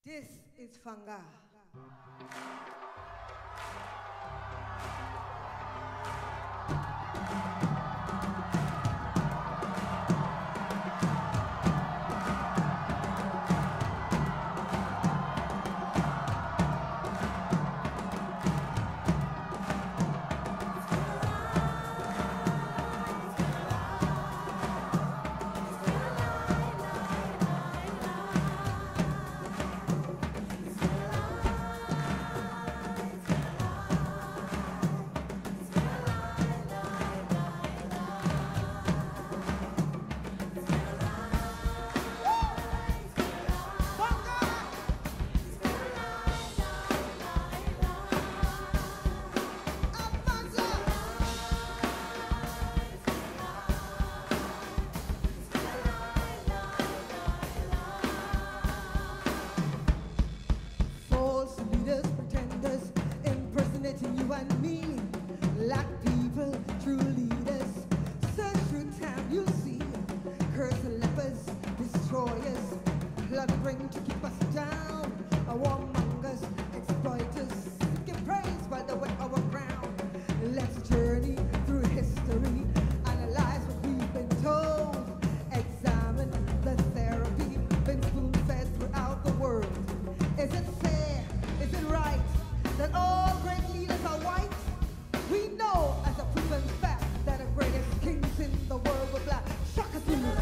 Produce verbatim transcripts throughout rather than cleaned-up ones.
This is Fanga. You and me, like people, true leaders. Search through time, you'll see. Curse and lepers, destroyers, plundering to keep us down. Warmongers, exploiters, seeking praise by the way our ground. Let's journey through history, analyze what we've been told, examine the therapy been spoon-fed throughout the world. Is it fair? Is it right that all great leaders are white? We know as a proven fact that the greatest kings in the world were black. Shaka Zulu.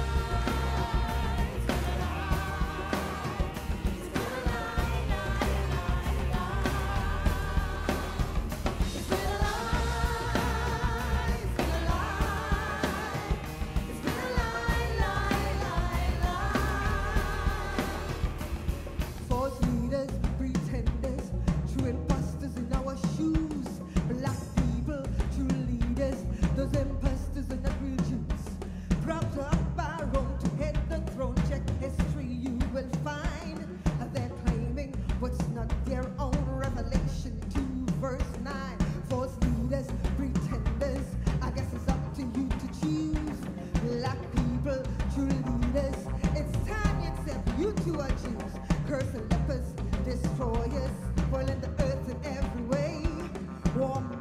False leaders, pretenders, true imposters in our shoes. Black people, true leaders, those imposters are not real Jews. Propped up by Rome to head the throne, check history you will find. They're claiming what's not their own. Revelation two verse nine. False leaders, pretenders, I guess it's up to you to choose. Black people, true leaders, it's time you accept you two are Jews. Curse and lepers, destroyers, spoiling the earth in every way. Warm